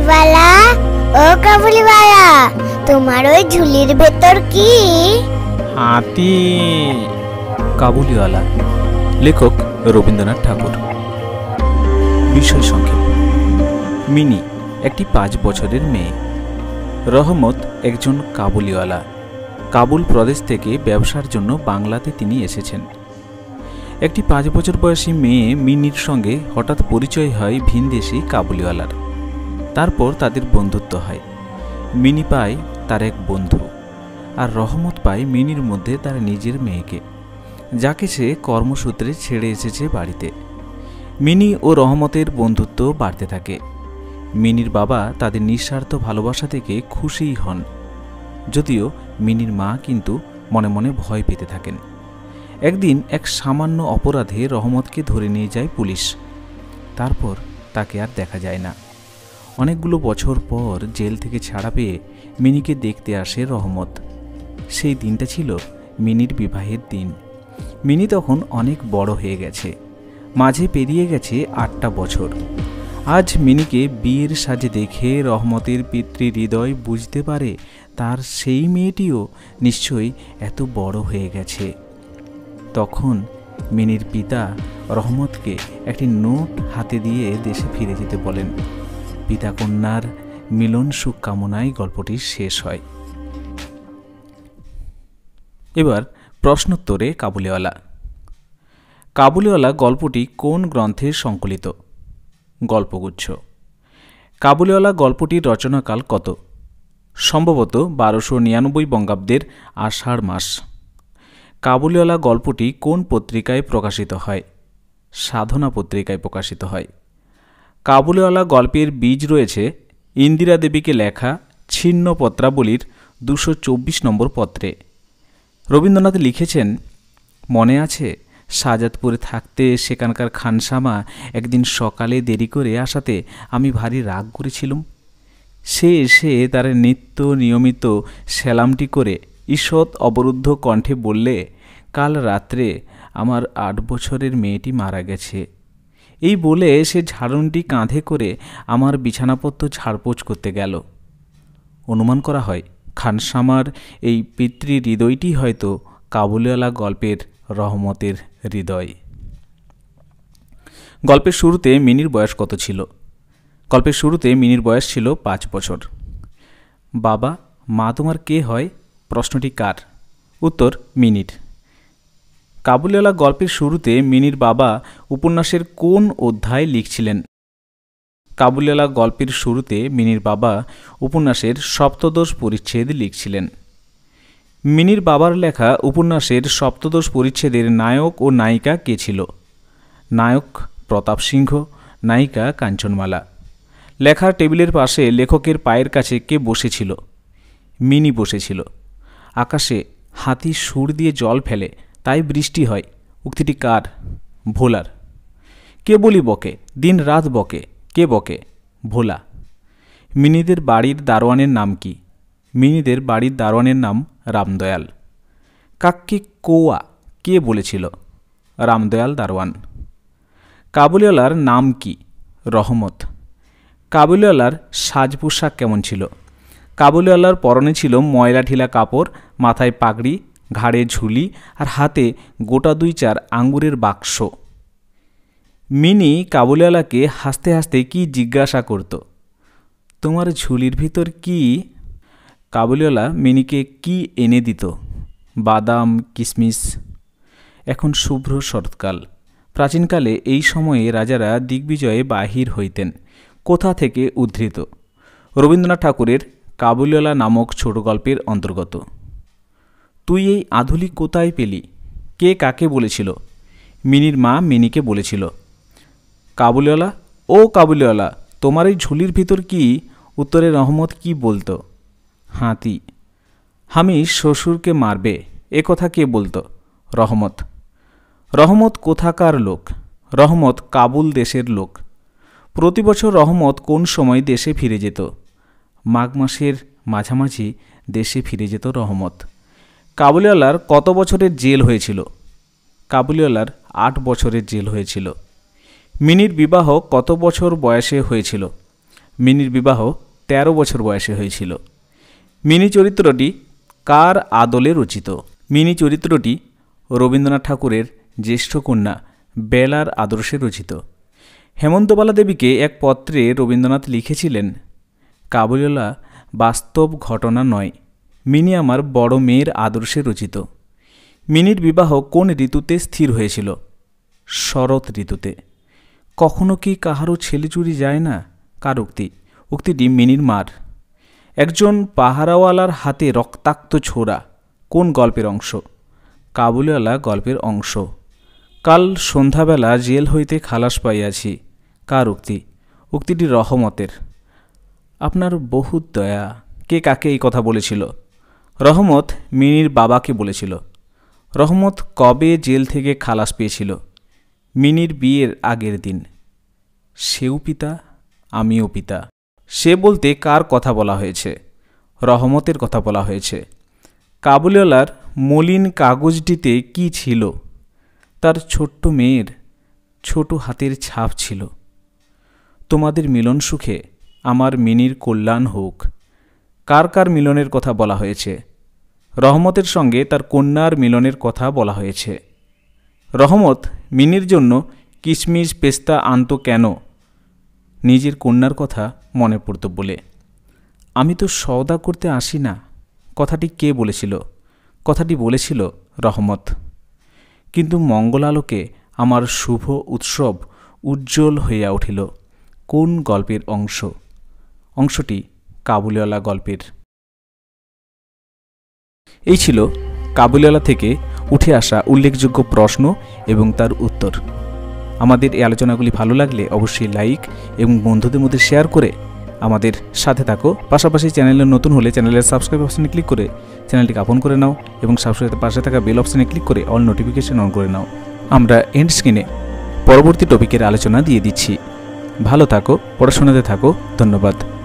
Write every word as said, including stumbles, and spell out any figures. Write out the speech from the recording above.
কাবুলিওয়ালা, ও কাবুলিওয়ালা, তোমার ওই ঝুলির ভেতর কি? হাতি। কাবুলিওয়ালা, লেখক রবীন্দ্রনাথ ঠাকুর। বিষয় সংক্ষেপ। মিনি একটি পাঁচ বছরের মেয়ে। রহমত একজন কাবুলিওয়ালা। কাবুল প্রদেশ থেকে ব্যবসার জন্য বাংলাতে তিনি এসেছেন। একটি পাঁচ বছর বয়সী মেয়ে মিনির সঙ্গে হঠাৎ পরিচয় হয় ভিনদেশি কাবুলিওয়ালার। তারপর তাদের বন্ধুত্ব হয়। মিনি পায় তার এক বন্ধু, আর রহমত পায় মিনির মধ্যে তার নিজের মেয়েকে, যাকে সে কর্মসূত্রে ছেড়ে এসেছে বাড়িতে। মিনি ও রহমতের বন্ধুত্ব বাড়তে থাকে। মিনির বাবা তাদের নিঃস্বার্থ ভালোবাসা থেকে খুশিই হন, যদিও মিনির মা কিন্তু মনে মনে ভয় পেতে থাকেন। একদিন এক সামান্য অপরাধে রহমতকে ধরে নিয়ে যায় পুলিশ। তারপর তাকে আর দেখা যায় না। অনেকগুলো বছর পর জেল থেকে ছাড়া পেয়ে মিনিকে দেখতে আসে রহমত। সেই দিনটা ছিল মিনির বিবাহের দিন। মিনি তখন অনেক বড় হয়ে গেছে, মাঝে পেরিয়ে গেছে আটটা বছর। আজ মিনিকে বিয়ের সাজে দেখে রহমতের পিতৃ হৃদয় বুঝতে পারে তার সেই মেয়েটিও নিশ্চয়ই এত বড় হয়ে গেছে। তখন মিনির পিতা রহমতকে একটি নোট হাতে দিয়ে দেশে ফিরে যেতে বলেন। পিতা কন্যার মিলন সুখ কামনায় গল্পটি শেষ হয়। এবার প্রশ্নোত্তরে কাবুলিওয়ালা। কাবুলিওয়ালা গল্পটি কোন গ্রন্থের সংকলিত? গল্পগুচ্ছ। কাবুলিওয়ালা গল্পটির রচনাকাল কত? সম্ভবত বারোশো নিরানব্বই বঙ্গাব্দের আষাঢ় মাস। কাবুলিওয়ালা গল্পটি কোন পত্রিকায় প্রকাশিত হয়? সাধনা পত্রিকায় প্রকাশিত হয়। কাবুলিওয়ালা গল্পের বীজ রয়েছে ইন্দিরা দেবীকে লেখা ছিন্ন পত্রাবলীর দুশো চব্বিশ নম্বর পত্রে। রবীন্দ্রনাথ লিখেছেন, মনে আছে শাহজাদপুরে থাকতে সেখানকার খানসামা একদিন সকালে দেরি করে আসাতে আমি ভারী রাগ করেছিলুম। সে এসে তার নিত্য নিয়মিত সেলামটি করে ঈষৎ অবরুদ্ধ কণ্ঠে বললে, কাল রাত্রে আমার আট বছরের মেয়েটি মারা গেছে। এই বলে সে ঝাড়ুনটি কাঁধে করে আমার বিছানাপত্র ঝাড়পোছ করতে গেল। অনুমান করা হয় খানসামার এই পিতৃ হৃদয়টি হয়তো কাবুলিওয়ালা গল্পের রহমতের হৃদয়। গল্পের শুরুতে মিনির বয়স কত ছিল? গল্পের শুরুতে মিনির বয়স ছিল পাঁচ বছর। বাবা, মা তোমার কে হয়? প্রশ্নটি কার? উত্তর মিনির। কাবুলিওয়ালা গল্পের শুরুতে মিনির বাবা উপন্যাসের কোন অধ্যায় লিখছিলেন? কাবুলিওয়ালা গল্পের শুরুতে মিনির বাবা উপন্যাসের সপ্তদশ পরিচ্ছেদ লিখছিলেন। মিনির বাবার লেখা উপন্যাসের সপ্তদশ পরিচ্ছেদের নায়ক ও নায়িকা কে ছিল? নায়ক প্রতাপ সিংহ, নায়িকা কাঞ্চনমালা। লেখার টেবিলের পাশে লেখকের পায়ের কাছে কে বসেছিল? মিনি বসেছিল। আকাশে হাতি সুর দিয়ে জল ফেলে, তাই বৃষ্টি হয়, উক্তিটি কার? ভোলার। কে বলি বকে, দিন রাত বকে, কে বকে? ভোলা। মিনিদের বাড়ির দারোয়ানের নাম কি? মিনিদের বাড়ির দারোয়ানের নাম রামদয়াল। কাককে কৌয়া কে বলেছিল? রামদয়াল দারোয়ান। কাবুলিওয়ালার নাম কি? রহমত। কাবুলিওয়ালার সাজ পোশাক কেমন ছিল? কাবুলিওয়ালার পরনে ছিল ময়লা ঢিলা কাপড়, মাথায় পাগড়ি, ঘাড়ে ঝুলি, আর হাতে গোটা দুই চার আঙ্গুরের বাক্স। মিনি কাবুলিওয়ালাকে হাসতে হাসতে কি জিজ্ঞাসা করত? তোমার ঝুলির ভিতর কি? কাবুলিওয়ালা মিনিকে কি এনে দিত? বাদাম, কিশমিশ। এখন শুভ্র শরৎকাল। প্রাচীনকালে এই সময়ে রাজারা দিগ্বিজয়ে বাহির হইতেন। কোথা থেকে উদ্ধৃত? রবীন্দ্রনাথ ঠাকুরের কাবুলিওয়ালা নামক ছোট গল্পের অন্তর্গত। তুই এই আধুলি কোথায় পেলি? কে কাকে বলেছিল? মিনির মা মিনিকে বলেছিল। কাবুলিওয়ালা, ও কাবুলিওয়ালা, তোমার এই ঝুলির ভিতর কি? উত্তরে রহমত কি বলতো? হাতি। আমি শ্বশুরকে মারবে, এ কথা কে বলতো? রহমত। রহমত কোথাকার লোক? রহমত কাবুল দেশের লোক। প্রতি বছর রহমত কোন সময় দেশে ফিরে যেত? মাঘ মাসের মাঝামাঝি দেশে ফিরে যেত রহমত। কাবুলিওয়ালার কত বছরের জেল হয়েছিল? কাবুলিওয়ালার আট বছরের জেল হয়েছিল। মিনির বিবাহ কত বছর বয়সে হয়েছিল? মিনির বিবাহ তেরো বছর বয়সে হয়েছিল। মিনি চরিত্রটি কার আদলে রচিত? মিনি চরিত্রটি রবীন্দ্রনাথ ঠাকুরের জ্যেষ্ঠ কন্যা বেলার আদর্শে রচিত। হেমন্তবালা দেবীকে এক পত্রে রবীন্দ্রনাথ লিখেছিলেন, কাবুলিওয়ালা বাস্তব ঘটনা নয়, মিনি আমার বড় মেয়ের আদর্শে রচিত। মিনির বিবাহ কোন ঋতুতে স্থির হয়েছিল? শরৎ ঋতুতে। কখনো কি কাহারও ছেলে চুরি যায় না? কার উক্তি? উক্তিটি মিনির মার। একজন পাহারাওয়ালার হাতে রক্তাক্ত ছোরা কোন গল্পের অংশ? কাবুলিওয়ালা গল্পের অংশ। কাল সন্ধ্যাবেলা জেল হইতে খালাস পাইয়াছি, কার উক্তি? উক্তিটি রহমতের। আপনার বহুত দয়া, কে কাকে এই কথা বলেছিল? রহমত মিনির বাবাকে বলেছিল। রহমত কবে জেল থেকে খালাস পেয়েছিল? মিনির বিয়ের আগের দিন। সেও পিতা, আমিও পিতা। সে বলতে কার কথা বলা হয়েছে? রহমতের কথা বলা হয়েছে। কাবুলিওয়ালার মলিন কাগজটিতে কি ছিল? তার ছোট্ট মেয়ের ছোট হাতের ছাপ ছিল। তোমাদের মিলন সুখে আমার মিনির কল্যাণ হোক। কার কার মিলনের কথা বলা হয়েছে? রহমতের সঙ্গে তার কন্যার মিলনের কথা বলা হয়েছে। রহমত মিনির জন্য কিশমিশ পেস্তা আনত কেন? নিজের কন্যার কথা মনে পড়ত বলে। আমি তো সওদা করতে আসি না, কথাটি কে বলেছিল? কথাটি বলেছিল রহমত। কিন্তু মঙ্গলালোকে আমার শুভ উৎসব উজ্জ্বল হইয়া উঠিল কোন গল্পের অংশ? অংশটি কাবুলিওয়ালা গল্পের। এই ছিল কাবুলিওয়ালা থেকে উঠে আসা উল্লেখযোগ্য প্রশ্ন এবং তার উত্তর। আমাদের এই আলোচনাগুলি ভালো লাগলে অবশ্যই লাইক এবং বন্ধুদের মধ্যে শেয়ার করে আমাদের সাথে থাকো। পাশাপাশি চ্যানেলে নতুন হলে চ্যানেলের সাবস্ক্রাইব অপশানে ক্লিক করে চ্যানেলটিকে আপন করে নাও এবং সাবস্ক্রাইবের পাশে থাকা বেল অপশানে ক্লিক করে অল নোটিফিকেশন অন করে নাও। আমরা এন্ড স্ক্রিনে পরবর্তী টপিকের আলোচনা দিয়ে দিচ্ছি। ভালো থাকো, পড়াশোনাতে থাকো। ধন্যবাদ।